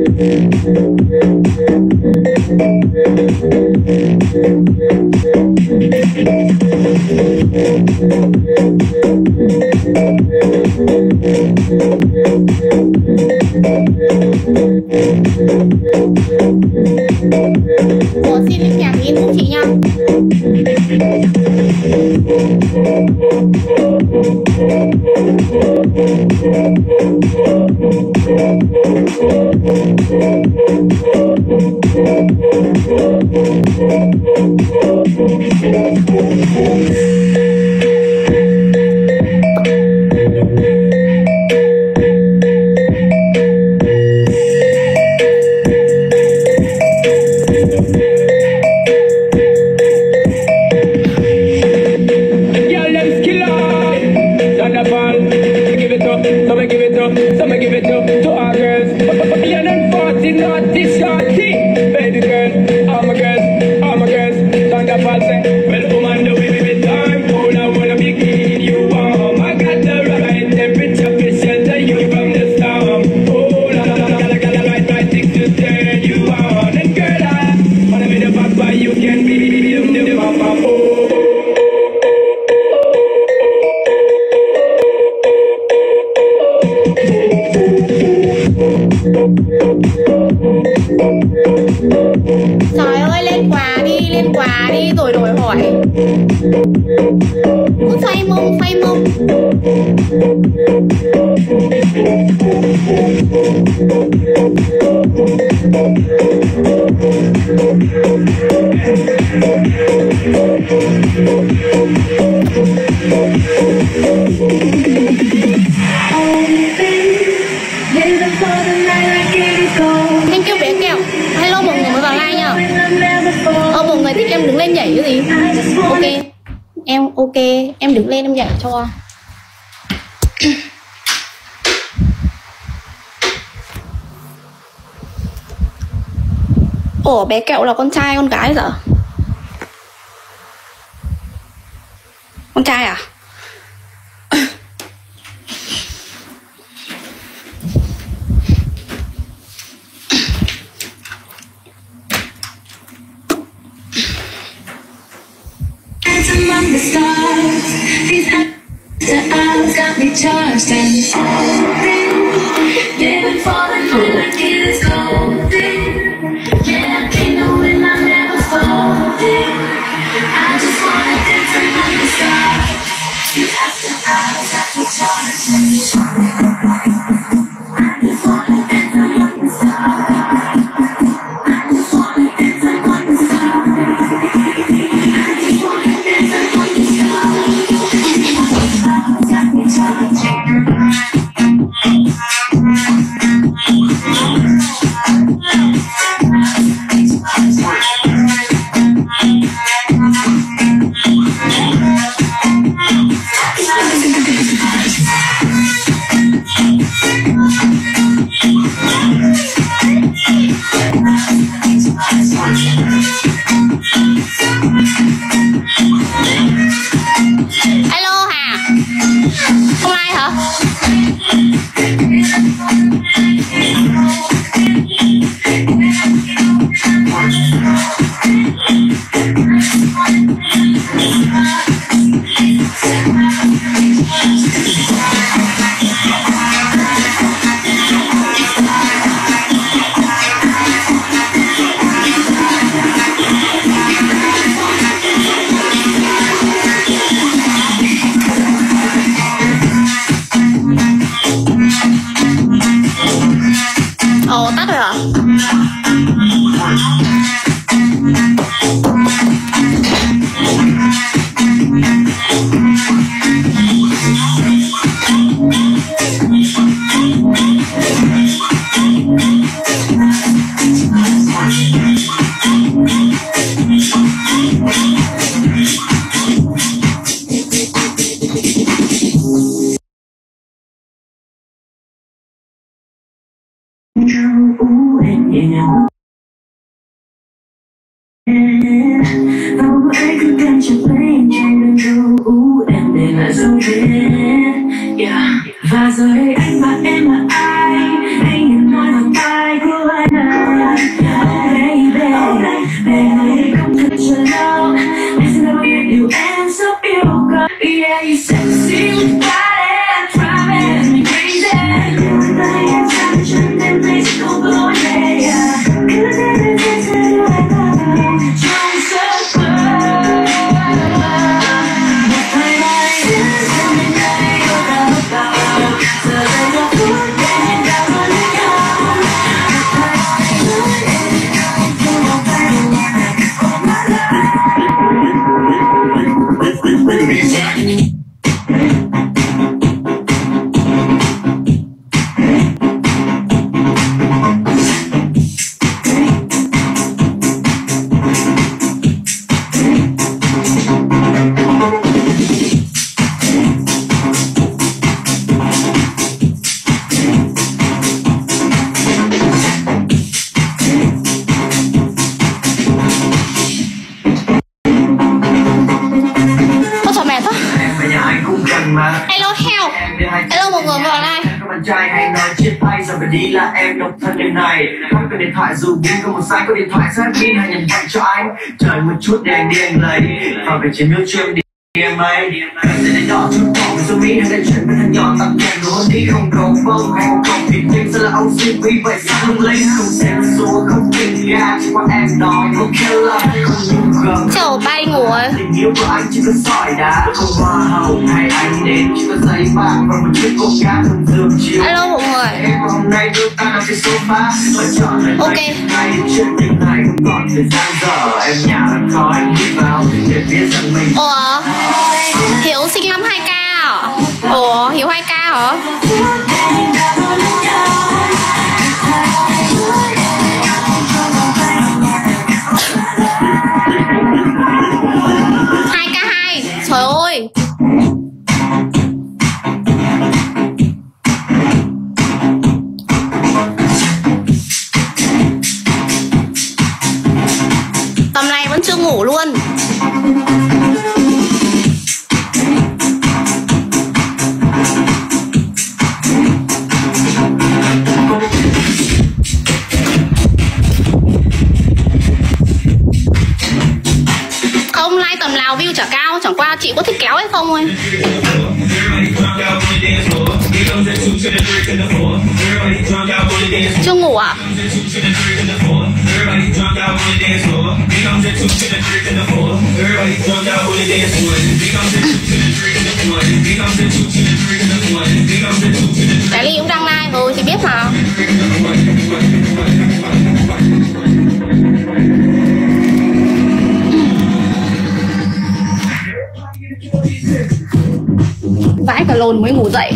Ủa, xin link nhạc in giúp chị nha. Trời ơi, lên quà đi rồi đổi hỏi. Cứ phay mông. Thank you bé kẹo. Hello mọi người mới vào like nha. Mọi người thích em đứng lên nhảy cái gì? Ok, em đứng lên em nhảy cho. Ủa, bé kẹo là con trai con gái giờ? Con trai à? Among the stars, these eyes got me charged and falling, living for the night like it is golden. Yeah, I can't know when I'm never folding. I just wanna dance among the stars. These eyes got me charged and falling. I just wanna dance among the stars. I just wanna dance among the stars. Alo Hà, không like hả? Ồ, tắt rồi hả? Anh cứ cầm chặt lấy trong đêm thâu em để lại dấu vết. Và giờ đây anh và em là ai? Anh nhìn nói vào tai của anh. đi là em độc thân đêm này. Không cần điện thoại dù biết có một sai, có điện thoại sát pin hay nhận vậy cho anh. Trời một chút để anh điên lấy và về trên nước chưa đi em ấy. Sẽ đánh đỏ chút cỏ với Mỹ hay để chuyện với thằng nhỏ tặng kèm luôn đi không cầu vông hay không cầu thì tim sẽ là ông CP vậy sao không lấy không xem số không tình ga chỉ qua em nói không killer không nhu gầm. Chào bay ngủ ơi. Tình yêu của anh chỉ có sỏi đá không hoa hậu hay anh đến chỉ có giấy bạc và một chiếc cốc cá thơm dương chiều. Alo mọi người. Em hôm nay đưa ta nằm trên sofa và chọn lại Ok. ngày chuyện tình này không còn thời gian giờ em nhà làm khó anh đi vào để biết rằng mình. Ủa Hiếu sinh năm 2K à? Ủa Hiếu 2K hả? Hai k hai. Trời ơi. Tầm này vẫn chưa ngủ luôn. Không like tầm nào view chả cao, chẳng qua chị có thích kéo hay không thôi. Chưa ngủ à? Cái Ly cũng đăng like rồi, chị biết mà. Vãi cả lồn mới ngủ dậy.